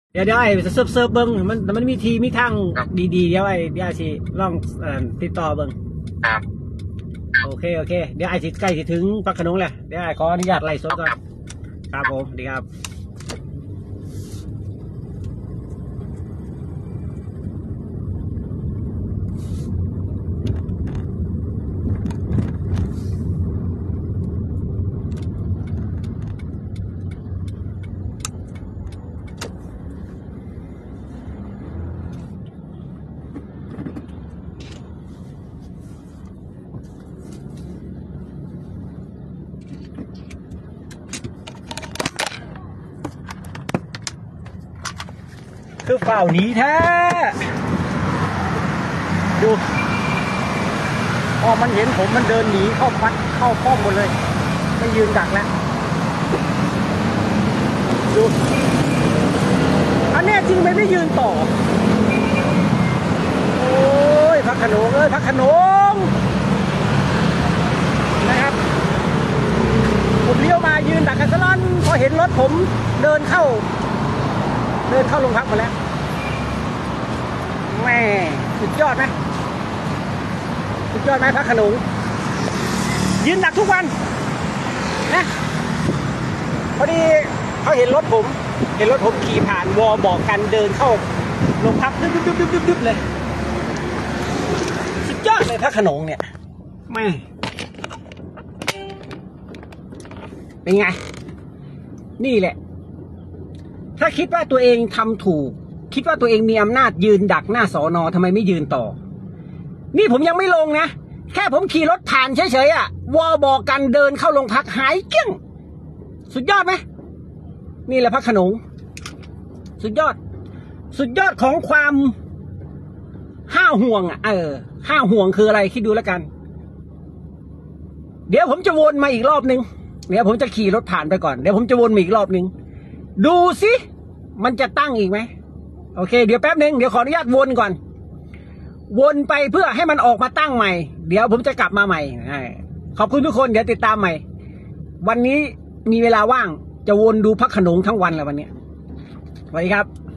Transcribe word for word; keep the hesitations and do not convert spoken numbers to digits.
เดี๋ยวเดี๋ยวไอ้เซิร์ฟเซิร์ฟเบิ้งมันมันมีทีมีทางดีๆเดี๋ยวไอ้เดี๋ยวไอ้สิลองติดต่อเบิ้งครับโอเคโอเคเดี๋ยวไอ้สิใกล้สิถึงปักขนงแหละเดี๋ยวไอ้ขออนุญาตไล่สดก่อนครับผมดีครับคือฝ่าหนีแท้ดูพอมันเห็นผมมันเดินหนีเข้าพัดเข้าป้อมหมดเลยไม่ยืนดักแล้วดูอันนี้จริงไม่ได้ยืนต่อโอ้ยพักขนงเอ้ยพักขนงนะครับผมเลี้ยวมายืนดักกันซะล่อนพอเห็นรถผมเดินเข้าเดินเข้าโรงพักมาแล้วแม่สุดยอดไหมสุดยอดไหมพักขนงยืนดักทุกวันนะพอดีเขาเห็นรถผมเห็นรถผมขี่ผ่านวอบอกกันเดินเข้าโรงพักดึ๊บดึ๊บดึ๊บดึ๊บดึ๊บเลยสุดยอดเลยพักขนงเนี่ยแม่เป็นไงนี่แหละถ้าคิดว่าตัวเองทำถูกคิดว่าตัวเองมีอำนาจยืนดักหน้าสอนอทำไมไม่ยืนต่อนี่ผมยังไม่ลงนะแค่ผมขี่รถผ่านเฉยๆอ่ะวอบอกกันเดินเข้าโรงพักหายเกลี้ยงสุดยอดไหมนี่แหละพักขนงสุดยอดสุดยอดของความห้าห่วงอ่ะเออห้าห่วงคืออะไรคิดดูแล้วกันเดี๋ยวผมจะวนมาอีกรอบนึงเดี๋ยวผมจะขี่รถผ่านไปก่อนเดี๋ยวผมจะวนมาอีกรอบนึงดูสิมันจะตั้งอีกไหมโอเคเดี๋ยวแป๊บนึงเดี๋ยวขออนุญาตวนก่อนวนไปเพื่อให้มันออกมาตั้งใหม่เดี๋ยวผมจะกลับมาใหม่ขอบคุณทุกคนเดี๋ยวติดตามใหม่วันนี้มีเวลาว่างจะวนดูพักขนงทั้งวันเลยวันนี้สวัสดีครับ